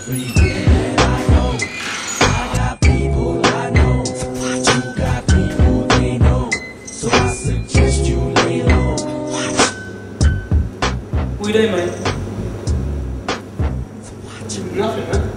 every man I know. I got people I know. You got people they know. So I suggest you lay low. What you doing, mate? Nothing, man.